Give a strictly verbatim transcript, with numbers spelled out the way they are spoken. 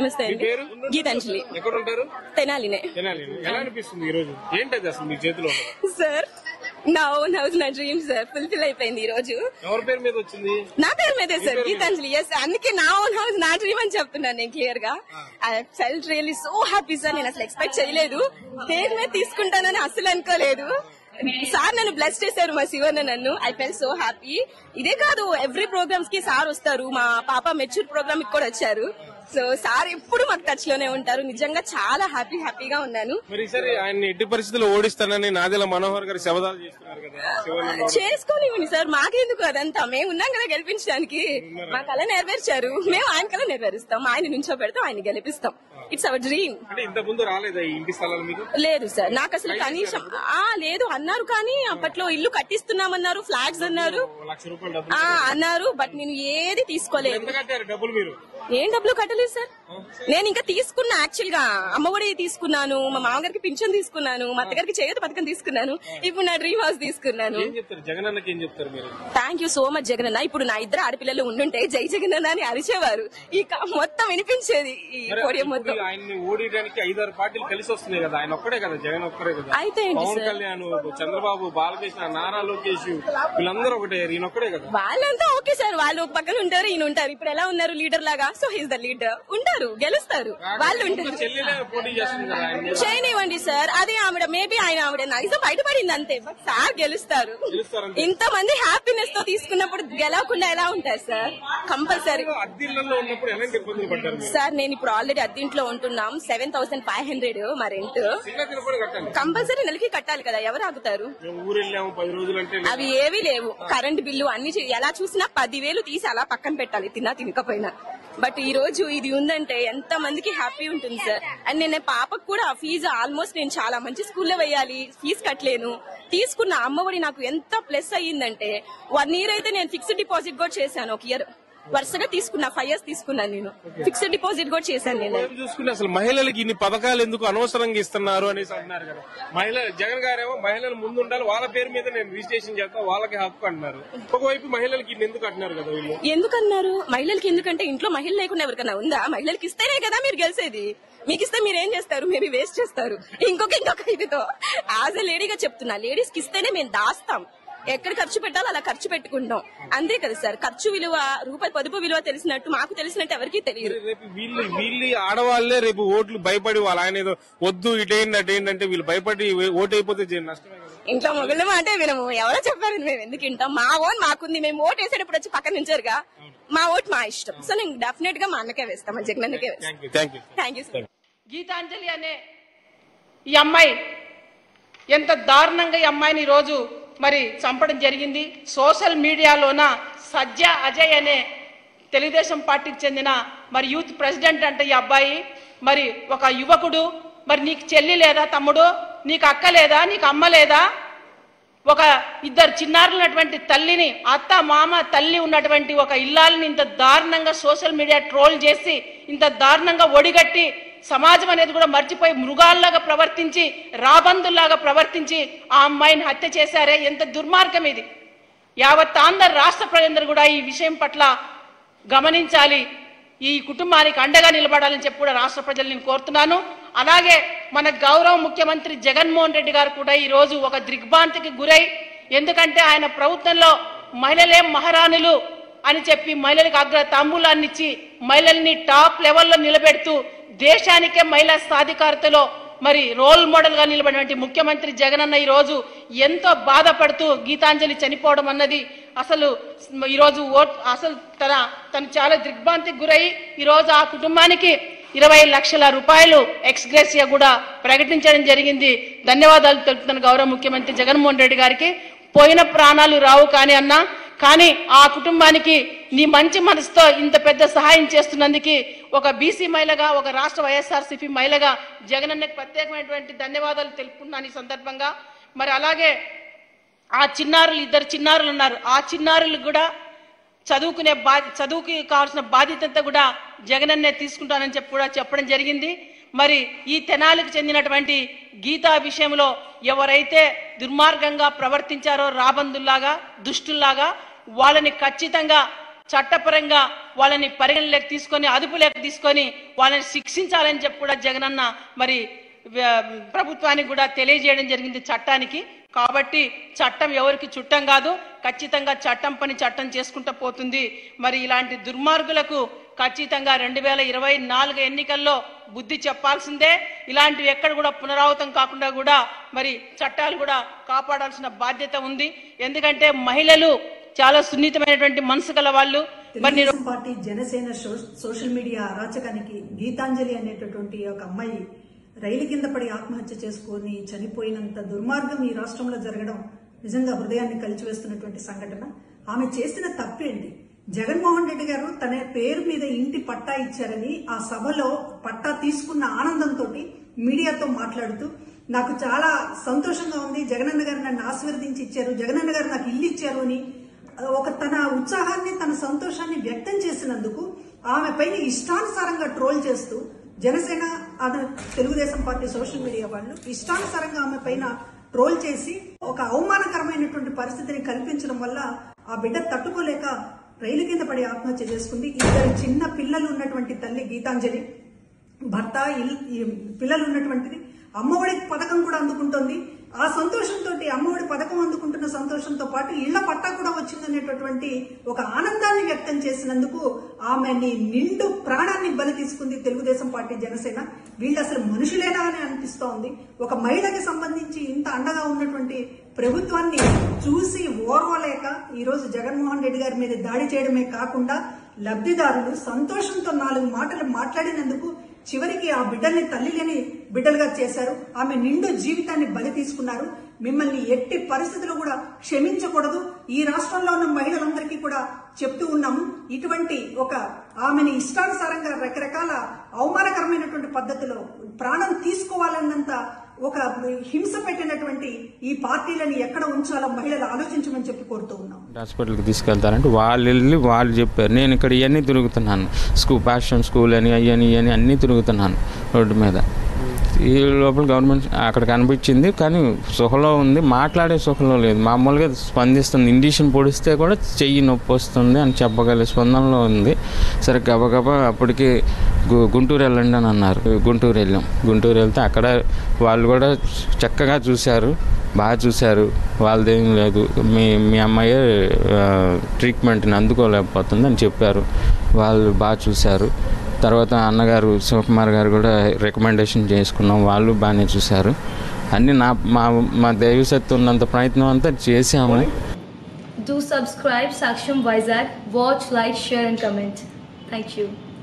నమస్తే అండి. గీతాంజలి. ఎక్కడ ఉంటారు? తెనాలినే. ఎలా అనిపిస్తుంది ఈ రోజు? ఏంటది అసలు మీ చేతిలో? సార్ నా ఓన్ హౌస్, నా డ్రీమ్ సార్ ఫుల్ఫిల్ అయిపోయింది ఈ రోజు. ఎవరి పేరు మీద వచ్చింది? నా పేరు మీదే సార్, గీతాంజలి. ఎస్, అందుకే నా ఓన్ హౌస్ నా డ్రీమ్ అని చెప్తున్నాను నేను క్లియర్ గా. I felt really so happy sir. నేను అసలు ఎక్స్పెక్ట్ చేయలేదు, పేరు మీద తీసుకుంటానని అసలు అనుకోలేదు. సార్ నన్ను బ్లెస్ చేశారు, మా శివన్న నన్ను. I felt so happy. ఇదే కాదు, ఎవ్రీ ప్రోగ్రామ్స్ కి సార్ వస్తారు. మా పాప మెచ్యూర్ ప్రోగ్రామ్ కి కూడా వచ్చారు. సో సార్ ఎప్పుడు మాకు టచ్ లోనే ఉంటారు. నిజంగా చాలా హ్యాపీ హ్యాపీగా ఉన్నాను. ఆయన ఎట్టి పరిస్థితుల్లో ఓడిస్తానని నాదెళ్ల మనోహర్ గారు శబదాలు చేస్తున్నారు కదా. చేసుకోనివ్వండి సార్, మాకెందుకు అదంతా. మేము ఉన్నాం కదా గెలిపించడానికి. మా కళ నెరవేర్చారు, మేము ఆయన కళ నెరవేరుస్తాం. ఆయన నుంచో పెడతాం, ఆయన గెలిపిస్తాం. It's our dream. లేదు సార్, నాకు అసలు కనీసం ఆ లేదు అన్నారు, కానీ అప్పట్లో ఇల్లు కట్టిస్తున్నామన్నారు, ఫ్లాగ్స్ అన్నారు అన్నారు, బట్ నేను ఏది తీసుకోలేదు. ఏం డబ్బులు కట్టలేదు సార్. నేను ఇంకా తీసుకున్నా, యాక్చువల్ గా అమ్మఒడి తీసుకున్నాను, మా మామగారికి పింఛన్ తీసుకున్నాను, మా అత్తగారికి చేయత పథకం తీసుకున్నాను, ఇప్పుడు నా డ్రీమ్ హౌస్ తీసుకున్నాను. Thank you so much Jagananna. ఇప్పుడు నా ఇద్దరు ఆడపిల్లలు ఉండుంటే జై జగనన్న అని అరిచేవారు, ఈ మొత్తం వినిపించేది ఈ పోడియం మొత్తం. ఆయన్ని ఓడియడానికి ఐదారు పార్టీలు కలిసి వస్తున్నాయి కదా, ఆయన ఒక్కడే కదా, జగన్ ఒక్కడే కదా. అయితే పవన్ కళ్యాణ్, చంద్రబాబు, బాలకృష్ణ, నారా లోకేష్ వీళ్ళందరూ ఒకటే, ఈయన ఒక్కడే కదా. వాళ్ళంతా ఓకే సార్, వాళ్ళు ఒక పక్కన ఉంటారు, ఈయన ఉంటారు. ఇప్పుడు ఎలా ఉన్నారు లీడర్ లాగా, సో హీస్ ద లీడర్. ఉంటారు, గెలుస్తారు, వాళ్ళు ఉంటారు. చేయనివ్వండి సార్, అదే ఆవిడ మేబీ ఆయన ఆవిడ నైజం బయటపడింది అంతే, బట్ సార్ గెలుస్తారు. ఇంతమంది హ్యాపీనెస్ తో తీసుకున్నప్పుడు గెలవకుండా ఎలా ఉంటారు సార్? కంపల్సరీ. సార్ నేను ఇప్పుడు ఆల్రెడీ అద్దీంట్లో ఉంటున్నాం. సెవెన్ థౌసండ్ ఫైవ్ హండ్రెడ్ మా రెంట్. కంపల్సరీ నెలకి కట్టాలి కదా, ఎవరు ఆగుతారు? అవి ఏవీ లేవు. కరెంట్ బిల్లు అన్ని ఎలా చూసినా పదివేలు తీసి అలా పక్కన పెట్టాలి, తిన్నా తినకపోయినా. బట్ ఈ రోజు ఇది ఉందంటే ఎంత మందికి హ్యాపీ ఉంటుంది సార్. అండ్ నేను పాపకు కూడా ఫీజు ఆల్మోస్ట్ నేను చాలా మంచి స్కూల్లో వేయాలి, ఫీజు కట్టలేను. తీసుకున్న అమ్మఒడి నాకు ఎంత ప్లస్ అయ్యిందంటే, వన్ ఇయర్ అయితే నేను ఫిక్స్డ్ డిపాజిట్ కూడా చేశాను. ఒక ఇయర్ వరుసగా తీసుకున్నా, ఫైవ్ ఇయర్స్ తీసుకున్నాను నేను, ఫిక్స్డ్ డిపాజిట్ కూడా చేశాను నేను. చూసుకుంటే అసలు మహిళలకి ఇన్ని పథకాలు ఎందుకు అనవసరంగా ఇస్తున్నారు అనేసి అంటున్నారు కదా. మహిళ జగన్ గారేమో మహిళలు ముందు ఉండాలి, వాళ్ళ పేరు మీద నేను రిజిస్ట్రేషన్ చేస్తా, వాళ్ళకి హక్కు అంటున్నారు. ఒకవైపు మహిళలకి ఇన్ని ఎందుకు అంటున్నారు కదా వీళ్ళు. ఎందుకు అన్నారు మహిళలకి? ఎందుకంటే ఇంట్లో మహిళ లేకుండా ఎవరికన్నా ఉందా? మహిళలకి ఇస్తేనే కదా మీరు గెలిచేది. మీకు ఇస్తే మీరు ఏం చేస్తారు? మేబీ వేస్ట్ చేస్తారు. ఇంకొక ఇంకొక ఇదితో యాజ్ ఎ లేడీగా చెప్తున్నా, లేడీస్ కి ఇస్తేనే మేము దాస్తాం. ఎక్కడ ఖర్చు పెట్టాలో అలా ఖర్చు పెట్టుకుంటాం, అంతే కదా సార్. ఖర్చు విలువ, రూపాయి పొదుపు విలువ తెలిసినట్టు మాకు తెలిసినట్టు ఎవరికి తెలియదు. రేపు వీళ్ళు వీళ్ళు ఆడవాళ్లే రేపు ఓట్లు భయపడి వాళ్ళు ఆయన ఏదో వద్దు ఇటేంటి అటేంటంటే వీళ్ళు భయపడి ఓటు అయిపోతే నష్టమే కదా. ఇంట్లో మొగలు అంటే వినము, ఎవరో చెప్పారు, మేము ఎందుకు వింటాం? మా ఓన్ మాకుంది, మేము ఓటు వేసేటప్పుడు వచ్చి పక్కన నుంచారుగా, మా ఓటు మా ఇష్టం. సో నేను డెఫినెట్ గా మా అన్నకే వేస్తాం, మా జగనన్నకే వేస్తాం. Thank you sir. గీతాంజలి అనే ఈ అమ్మాయి ఎంత దారుణంగా ఈ అమ్మాయిని ఈ రోజు మరి చంపడం జరిగింది. సోషల్ మీడియాలోన సజ్జ అజయ్ అనే తెలుగుదేశం పార్టీకి చెందిన మరి యూత్ ప్రెసిడెంట్ అంటే ఈ అబ్బాయి, మరి ఒక యువకుడు, మరి నీకు చెల్లి లేదా తమ్ముడు, నీకు అక్క లేదా, నీకు అమ్మ లేదా, ఒక ఇద్దరు చిన్నారులైనటువంటి తల్లిని, అత్త మామ తల్లి ఉన్నటువంటి ఒక ఇల్లాలని ఇంత దారుణంగా సోషల్ మీడియా ట్రోల్ చేసి, ఇంత దారుణంగా ఒడిగట్టి, సమాజం అనేది కూడా మర్చిపోయి మృగాల్లాగా ప్రవర్తించి, రాబందుల్లాగా ప్రవర్తించి ఆ అమ్మాయిని హత్య చేశారే, ఎంత దుర్మార్గం ఇది. యావత్ ఆంధ్ర రాష్ట్ర ప్రజలందరూ కూడా ఈ విషయం పట్ల గమనించాలి, ఈ కుటుంబానికి అండగా నిలబడాలని చెప్పి కూడా రాష్ట్ర ప్రజలు నేను కోరుతున్నాను. అలాగే మన గౌరవ ముఖ్యమంత్రి జగన్మోహన్ రెడ్డి గారు కూడా ఈ రోజు ఒక దిగ్భ్రాంతికి గురై, ఎందుకంటే ఆయన ప్రభుత్వంలో మహిళలే మహారాణులు అని చెప్పి మహిళలకు అగ్ర తాంబూలాన్ని ఇచ్చి మహిళల్ని టాప్ లెవెల్లో నిలబెడుతూ దేశానికే మహిళా సాధికారతలో మరి రోల్ మోడల్ గా నిలబడినటువంటి ముఖ్యమంత్రి జగనన్న ఈ రోజు ఎంతో బాధపడుతూ గీతాంజలి చనిపోవడం అన్నది అసలు ఈరోజు ఓట్ అసలు తన తను చాలా దిగ్భ్రాంతికి గురై ఈ రోజు ఆ కుటుంబానికి ఇరవై లక్షల రూపాయలు ఎక్స్గ్రేసియా కూడా ప్రకటించడం జరిగింది. ధన్యవాదాలు తెలుపుతున్న గౌరవ ముఖ్యమంత్రి జగన్మోహన్ రెడ్డి గారికి. పోయిన ప్రాణాలు రావు కానీ అన్నా, కానీ ఆ కుటుంబానికి నీ మంచి మనసుతో ఇంత పెద్ద సహాయం చేస్తున్నందుకు ఒక బీసీ మహిళగా, ఒక రాష్ట్ర వైఎస్ఆర్సీపీ మహిళగా జగనన్నకి ప్రత్యేకమైనటువంటి ధన్యవాదాలు తెలుపుతున్నాను ఈ సందర్భంగా. మరి అలాగే ఆ చిన్నారులు, ఇద్దరు చిన్నారులు ఉన్నారు, ఆ చిన్నారులు కూడా చదువుకునే బా చదువుకి కావాల్సిన బాధ్యత అంతా కూడా జగనన్నే తీసుకుంటానని చెప్పి కూడా చెప్పడం జరిగింది. మరి ఈ తెనాలికి చెందినటువంటి గీతా విషయంలో ఎవరైతే దుర్మార్గంగా ప్రవర్తించారో, రాబందుల్లాగా దుష్టుల్లాగా, వాళ్ళని ఖచ్చితంగా చట్టపరంగా వాళ్ళని పరిగణలోకి తీసుకొని అదుపులోకి తీసుకొని వాళ్ళని శిక్షించాలని చెప్పి కూడా జగనన్న మరి ప్రభుత్వానికి కూడా తెలియజేయడం జరిగింది చట్టానికి. కాబట్టి చట్టం ఎవరికి చుట్టం కాదు, ఖచ్చితంగా చట్టం పని చట్టం చేసుకుంటూ పోతుంది. మరి ఇలాంటి దుర్మార్గులకు ఖచ్చితంగా రెండు వేల ఇరవై నాలుగు ఎన్నికల్లో బుద్ధి చెప్పాల్సిందే. ఇలాంటివి ఎక్కడ కూడా పునరావృతం కాకుండా కూడా మరి చట్టాలు కూడా కాపాడాల్సిన బాధ్యత ఉంది. ఎందుకంటే మహిళలు చాలా సున్నితమైనటువంటి మనసు గల వాళ్ళు. మరి పార్టీ జనసేన సోషల్ మీడియా అరాచకానికి గీతాంజలి అనేటటువంటి ఒక అమ్మాయి రైలు కింద పడి ఆత్మహత్య చేసుకుని చనిపోయినంత దుర్మార్గం ఈ రాష్ట్రంలో జరగడం నిజంగా హృదయాన్ని కలిచివేస్తున్నటువంటి సంఘటన. ఆమె చేసిన తప్పేంటి? జగన్మోహన్ రెడ్డి గారు తన పేరు మీద ఇంటి పట్టా ఇచ్చారని ఆ సభలో పట్టా తీసుకున్న ఆనందంతో మీడియాతో మాట్లాడుతూ నాకు చాలా సంతోషంగా ఉంది, జగనన్న గారు నన్ను ఆశీర్వదించి ఇచ్చారు, జగనన్న గారు నాకు ఇల్లు ఇచ్చారు అని ఒక తన ఉత్సాహాన్ని తన సంతోషాన్ని వ్యక్తం చేసినందుకు ఆమె పైన ఇష్టానుసారంగా ట్రోల్ చేస్తూ Janasena Telugudesam party social media వాళ్ళు ఇష్టానుసారంగా ఆమె పైన ట్రోల్ చేసి ఒక అవమానకరమైనటువంటి పరిస్థితిని కల్పించడం వల్ల ఆ బిడ్డ తట్టుకోలేక రైలు కింద పడి ఆత్మహత్య చేసుకుంది. ఇద్దరు చిన్న పిల్లలు ఉన్నటువంటి తల్లి గీతాంజలి, భర్త, పిల్లలు ఉన్నటువంటిది. అమ్మఒడి పథకం కూడా అందుకుంటోంది. ఆ సంతోషంతో అమ్మఒడి పథకం అందుకుంటున్న సంతోషంతో పాటు ఇళ్ల పట్టా కూడా వచ్చిందనేటటువంటి ఒక ఆనందాన్ని వ్యక్తం చేసినందుకు ఆమెని నిండు ప్రాణాన్ని బలి తీసుకుంది తెలుగుదేశం పార్టీ జనసేన. వీళ్ళు అసలు మనుషులేనా అని అనిపిస్తోంది. ఒక మహిళకి సంబంధించి ఇంత అండగా ఉన్నటువంటి ప్రభుత్వాన్ని చూసి ఓర్వలేక ఈరోజు జగన్మోహన్ రెడ్డి గారి మీద దాడి చేయడమే కాకుండా లబ్ధిదారులు సంతోషంతో నాలుగు మాటలు మాట్లాడినందుకు చివరికి ఆ బిడ్డల్ని తల్లి లేని బిడ్డలుగా చేశారు. ఆమె నిండు జీవితాన్ని బలి తీసుకున్నారు. మిమ్మల్ని ఎట్టి పరిస్థితుల్లో కూడా క్షమించకూడదు. ఈ రాష్ట్రంలో ఉన్న మహిళలందరికీ కూడా చెప్తూ ఉన్నాము, ఇటువంటి ఒక ఆమెని ఇష్టానుసారంగా రకరకాల అవమానకరమైనటువంటి పద్ధతిలో ప్రాణం తీసుకోవాలన్నంత ఒక హింస పెట్టినటువంటి ఈ పార్టీలను ఎక్కడ ఉంచాలో మహిళలు ఆలోచించమని చెప్పి కోరుతూ ఉన్నాం. హాస్పిటల్కి తీసుకెళ్తారంటే వాళ్ళు వెళ్ళి వాళ్ళు చెప్పారు. నేను ఇక్కడ ఇవన్నీ తిరుగుతున్నాను, స్కూల్ ప్యాషన్ స్కూల్ అని అయ్యని ఇవన్నీ అన్నీ తిరుగుతున్నాను రోడ్డు మీద. ఈ లోపల గవర్నమెంట్ అక్కడ కనిపించింది, కానీ సుఖలో ఉంది, మాట్లాడే సుఖలో లేదు. మామూలుగా స్పందిస్తుంది. ఇండిషన్ పొడిస్తే కూడా చెయ్యి నొప్పి వస్తుంది అని చెప్పగలిగే స్పందనలో ఉంది. సరే గబగబా అప్పటికి గుంటూరు వెళ్ళండి అని అన్నారు. గుంటూరు వెళ్ళాం. గుంటూరు వెళ్తే అక్కడ వాళ్ళు కూడా చక్కగా చూశారు, బాగా చూశారు. వాళ్ళదేం లేదు, మీ మీ అమ్మాయి ట్రీట్మెంట్ని అందుకోలేకపోతుంది అని చెప్పారు. వాళ్ళు బాగా చూశారు. తర్వాత అన్నగారు శివకుమార్ గారు కూడా రికమెండేషన్ చేసుకున్నాం, వాళ్ళు బాగానే చూశారు. అన్నీ నా మా మా దైవశక్తి ఉన్నంత ప్రయత్నం అంతా చేసాము. Do subscribe Saksham Vizag, watch, like, share and comment. Thank you.